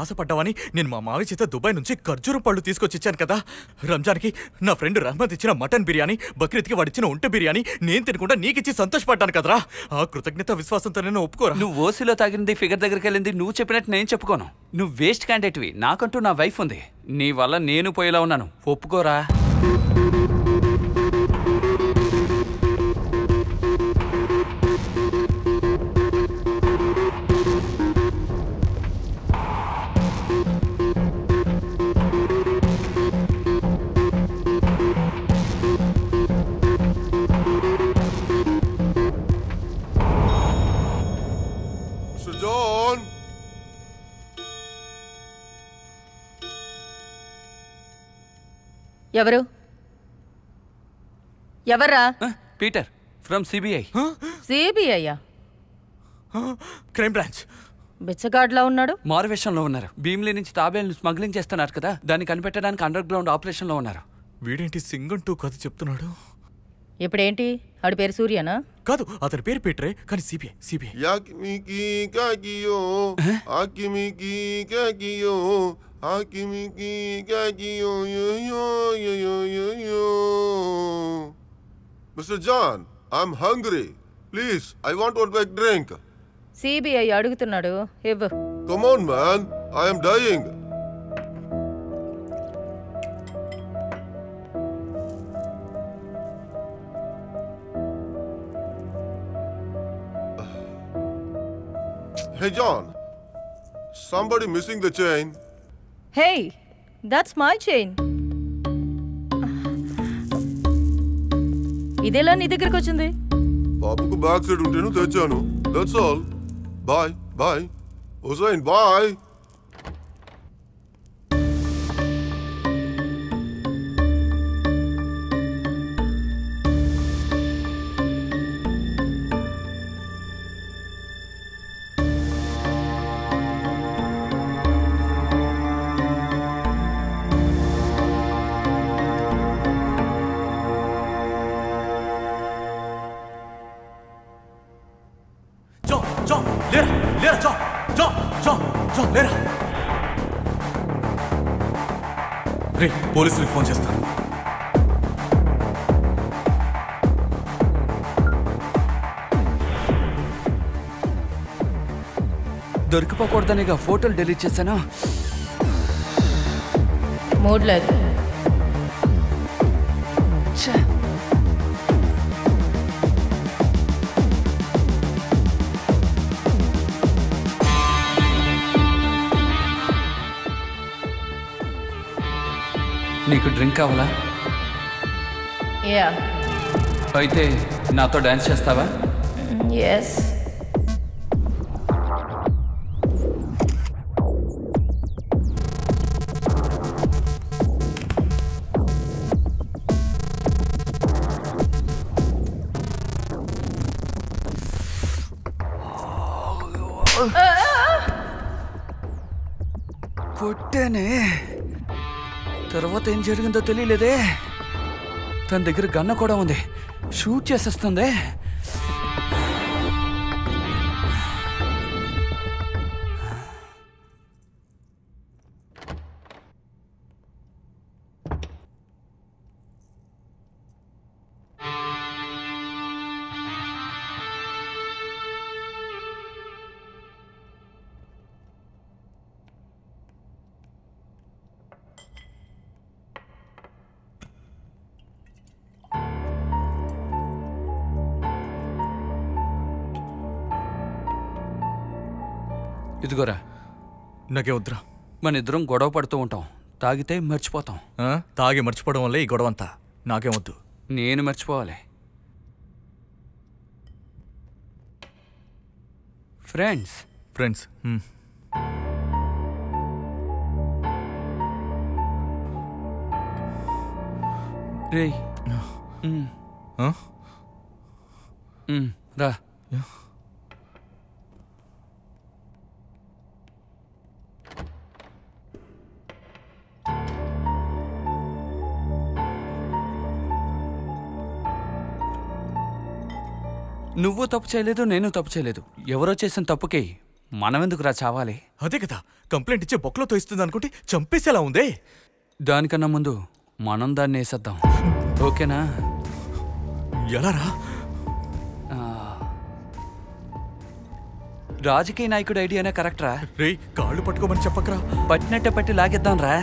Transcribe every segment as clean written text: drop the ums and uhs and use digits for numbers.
ఆశపడ్డావని నేను మా మావి చేత దుబాయ్ నుంచి ఖర్జూరం పళ్ళు తీసుకొచ్చి ఇచ్చాను కదా. రంజాన్కి నా ఫ్రెండ్ రహ్మద్ ఇచ్చిన మటన్ బిర్యానీ, బక్రీద్కి వాడిచ్చిన ఉంట బిర్యానీ నేను తినకుండా నీకిచ్చి సంతోషపడ్డాను కదరా. ఆ కృతజ్ఞత విశ్వాసంతో నేను ఒప్పుకోరా. నువ్వు ఓసీలో తాగింది, ఫిగర్ దగ్గరికి వెళ్ళింది నువ్వు చెప్పినట్టు నేను చెప్పుకోను. నువ్వు వేస్ట్ క్యాండిడేట్వి. నాకంటూ నా వైఫ్ ఉంది. నీ వల్ల నేను పోయేలా ఉన్నాను. ఒప్పుకోరా. ఎవరు? ఎవర్రా? Peter from CBI. సిబిఐయా? Crime branch. బిచ్చగాడ్లా ఉన్నాడు. మారువేషంలో ఉన్నారు. భీమిలి నుంచి తాబేలను స్మగ్లింగ్ చేస్తున్నారు కదా, దాన్ని కనిపెట్టడానికి అండర్ గ్రౌండ్ ఆపరేషన్ లో ఉన్నారు. వీడేంటి సింగం 2 కథ చెప్తున్నాడు? ఇప్పుడేంటి? ఆడి పేరు సూర్యనా? కాదు, అతని పేరు పీటరే, కానీ CBI. CBI. Mr. John, I'm hungry. Please, I want one big drink. CBI అడుగుతున్నాడు, ఇవ్వు. Come on, man. I am dying. Hey, John. Somebody missing the chain. Hey, that's my chain. ఇదేలా నీ దగ్గరికి వచ్చింది? బాబుకు బ్యాక్ సైడ్ ఉంటేను తెచ్చాను. That's all. Bye. Bye. Hussain, bye. రే, పోలీసులకు phone చేస్తాను. దొరికిపోకూడదనిగా ఫోటోలు డిలీట్ చేశాను. మూడ్ లేదు. నీకు డ్రింక్ కావాలా? యా. అయితే నాతో డాన్స్ చేస్తావా? ఎస్. కొట్టేనే. తర్వాత ఏం జరిగిందో తెలియలేదే. తన దగ్గర గన్న కూడా ఉంది. షూట్ చేసేస్తుంది. ఇదిగోరా. నాకే వద్దురా. మన ఇద్దరం గొడవ పడుతూ ఉంటాం. తాగితే మర్చిపోతాం. తాగి మర్చిపోవడం వల్లే ఈ గొడవంతా. నాకేం వద్దు. నేను మర్చిపోవాలి. ఫ్రెండ్స్. ఫ్రెండ్స్. రేయ్, రా. నువ్వు తప్పు చేయలేదు, నేను తప్పు చేయలేదు. ఎవరో చేసిన తప్పుకి మనమెందుకురా చావాలి? అదే కదా, కంప్లైంట్ ఇచ్చే బొక్కలతో ఇస్తుంది అనుకుంటే చంపేసేలా ఉందే. దానికన్నా ముందు మనం దాన్ని వేసేద్దాం, ఓకేనా? ఎలారా? రాజకీయ నాయకుడు ఐడియానే కరెక్ట్ రా. రేయ్, కాళ్ళు పట్టుకోమని చెప్పకరా. పట్టినట్టే పట్టి లాగేద్దాం రా.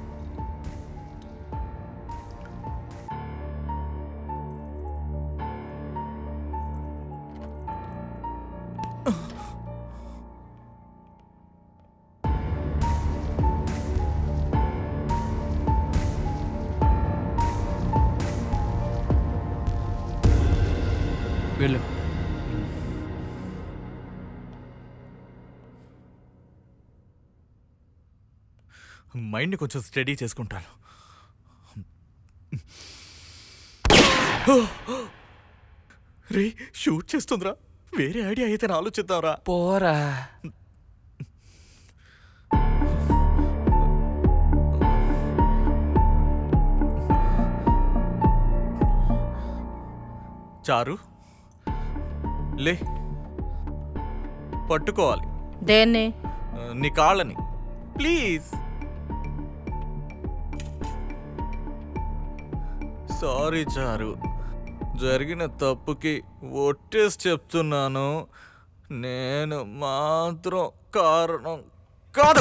వెళ్ళు. మైండ్ని కొంచెం స్టడీ చేసుకుంటాను. రే, షూట్ చేస్తుందిరా. వేరే ఐడియా అయితే ఆలోచిద్దాంరా. పోరా. చారు, లే, పట్టుకోవాలి. దేన్ని? నీ కాళ్ళని ప్లీజ్. సారీ చారు, జరిగిన తప్పుకి ఒట్టేసి చెప్తున్నాను, నేను మాత్రం కారణం కాదు.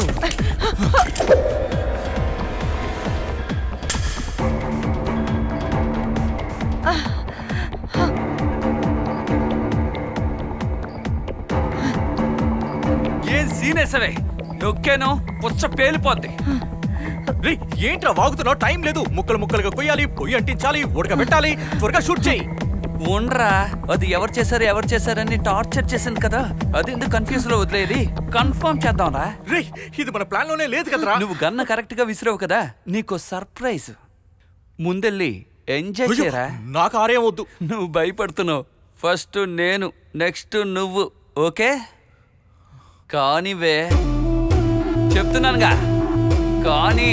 ఏం సీనేసవే, నొక్కేనో పుచ్చ పేలిపోద్ది. రే, ఏంట్రా వాగుతున్నావు? టైం లేదు. ముక్కలు ముక్కలుగా కొయ్యాలి, పొయ్యి అంటించాలి, ఉడకబెట్టాలి. త్వరగా షూట్ చేయి. ఉండరా, అది ఎవరు చేశారని టార్చర్ చేసింది కదా, అది ఎందుకు కన్ఫ్యూజ్ లో వదిలేది? కన్ఫర్మ్ చేద్దాం రా. రే, ఇది మన ప్లాన్ లోనే లేదు కదరా. నువ్వు గన్న కరెక్ట్ గా విసిరావు కదా, నీకు సర్ప్రైజ్. ముందెళ్ళి ఎంజాయ్ చేయరా. నాకు ఆరేం వద్దు. నువ్వు భయపడుతున్నావు. ఫస్ట్ నేను, నెక్స్ట్ నువ్వు, ఓకే? కానివే, చెప్తున్నానుగా, కానీ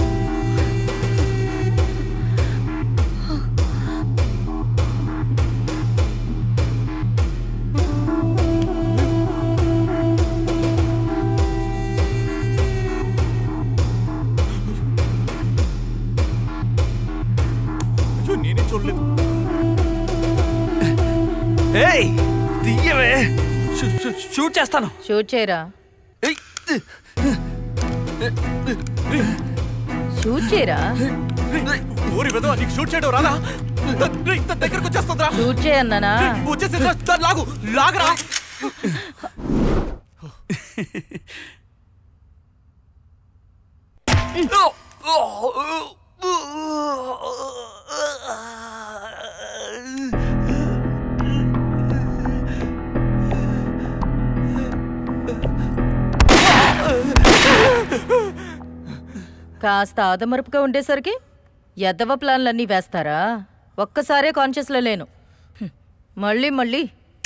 నేనే చూడలేదు. ఏయ్, తీయవే, షూట్ చేస్తాను. షూట్ చేయరా. షూట్ చేయరా. ఊరి వెదో, నీకు షూట్ చేయడం రాదా? దగ్గరకు వచ్చేస్తుందిరా. షూట్ చేయన్నానా? వచ్చేసి లాగు, లాగరా. కాస్త ఆదమరుపుగా ఉండేసరికి ఎద్దవ ప్లాన్లన్నీ వేస్తారా? ఒక్కసారే కాన్షియస్లో లేను. మళ్ళీ మళ్ళీ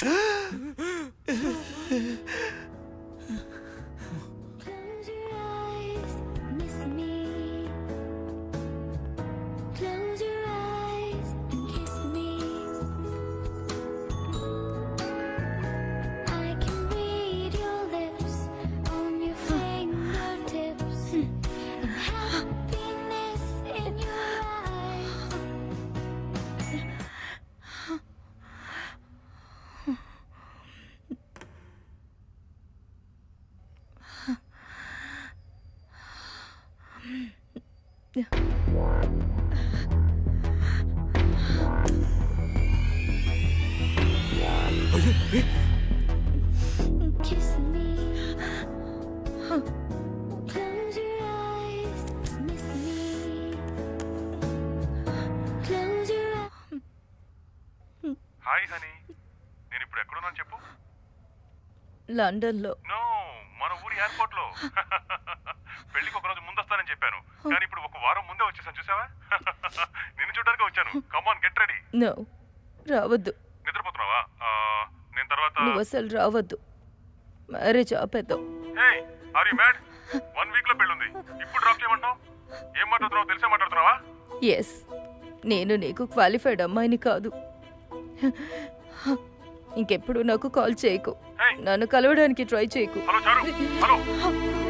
హాయ్ హనీ, నేను ఇప్పుడు ఎక్కడున్నాను చెప్పు. లండన్లో. నో, మన ఊరి ఎయిర్పోర్ట్ లో. పెళ్లికి ఒక రోజు ముందు వస్తానని చెప్పాను, కానీ ఇప్పుడు ఒక వారం ముందే వచ్చేసాను, చూసావా? నిన్ను చూడడానికి వచ్చాను. Come on, get ready. No, రావద్దు. నిద్రపోతున్నావా? నేను తర్వాత. నువ్వు అసలు రావద్దు, మ్యారేజ్ ఆపేద్దాం. Hey, are you mad? 1 week లో పెళ్ళుంది, ఇప్పుడు డ్రాప్ చేయమంటావు? ఏం మాట్లాడుతున్నావు? తెలిసే మాట్లాడుతున్నావా? ఎస్, నేను నీకు క్వాలిఫైడ్ అమ్మాయిని కాదు. ఇంకెప్పుడు నాకు కాల్ చేయకు, నన్ను కలవడానికి ట్రై చేయకు. హలో చారు, హలో.